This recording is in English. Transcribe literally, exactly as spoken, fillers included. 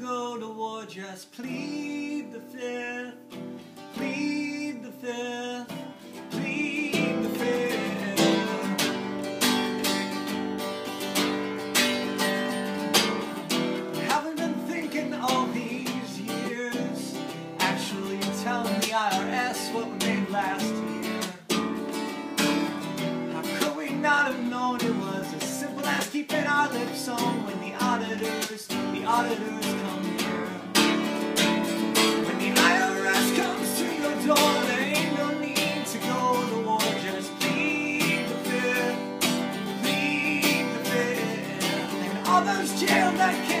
go to war, just plead the fifth. Plead the fifth. Plead the fifth. Haven't been thinking all these years, actually telling the I R S what we made last year. How could we not have known it was as simple as keeping our lips on when the auditors, the auditors come here? When the I R S comes to your door, there ain't no need to go to war, just plead the fifth, plead the fifth. And all those jailed that can't